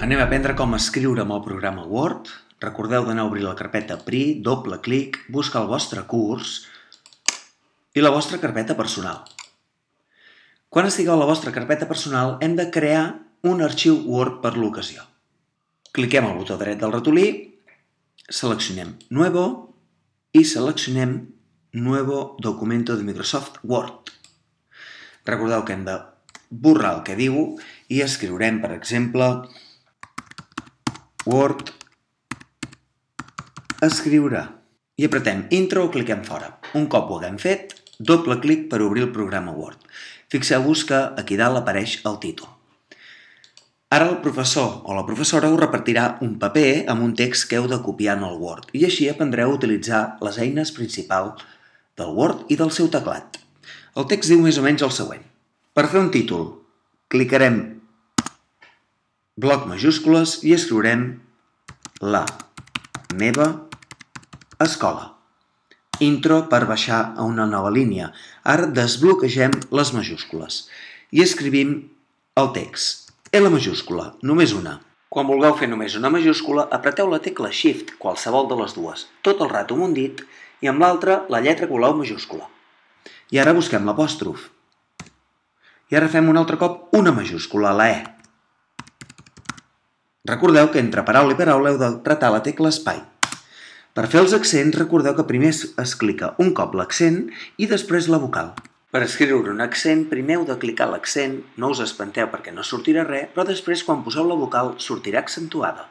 Anem a aprendre com escriure amb el programa Word. Recordeu d'anar a obrir la carpeta PRI, doble clic, buscar el vostre curs i la vostra carpeta personal. Quan estigueu a la vostra carpeta personal hem de crear un arxiu Word per l'ocasió. Cliquem al botó dret del ratolí, seleccionem Nuevo i seleccionem Nuevo documento de Microsoft Word. Recordeu que hem de borrar el que diu i escriurem, per exemple, Word, escriure. I apretem Intro o cliquem fora. Un cop ho haguem fet, doble clic per obrir el programa Word. Fixeu-vos que aquí dalt apareix el títol. Ara el professor o la professora us repartirà un paper amb un text que heu de copiar en el Word i així aprendreu a utilitzar les eines principals del Word i del seu teclat. El text diu més o menys el següent. Per fer un títol, clicarem bloc majúscules i escriurem la meva escola. Intro per baixar a una nova línia. Ara desbloquegem les majúscules i escrivim el text. L majúscula, només una. Quan vulgueu fer només una majúscula, apreteu la tecla Shift, qualsevol de les dues, tot el rato amb un dit i amb l'altre la lletra que voleu majúscula. I ara busquem l'apòstrof. I ara fem un altre cop una majúscula, la E. Recordeu que entre paraula i paraula heu d'apretar la tecla espai. Per fer els accents, recordeu que primer es clica un cop l'accent i després la vocal. Per escriure un accent, primer heu de clicar l'accent, no us espanteu perquè no sortirà res, però després quan poseu la vocal sortirà accentuada.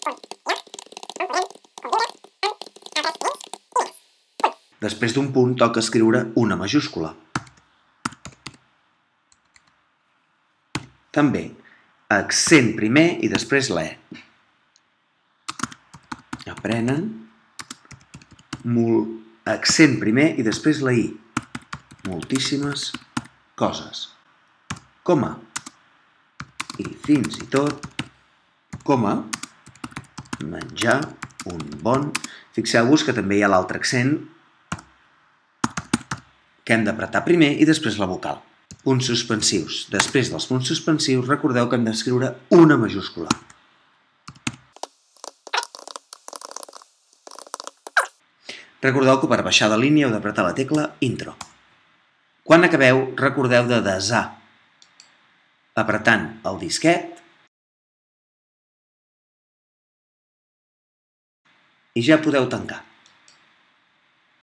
Després d'un punt toca escriure una majúscula. També, accent primer i després la E. Aprenen. Accent primer i després la I. Moltíssimes coses. Coma. I fins i tot, coma, menjar un bon... Fixeu-vos que també hi ha l'altre accent que hem d'apretar primer i després la vocal. Punts suspensius. Després dels punts suspensius, recordeu que hem d'escriure una majúscula. Recordeu que per baixar de línia heu d'apretar la tecla Intro. Quan acabeu, recordeu de desar, apretant el disquet i ja podeu tancar.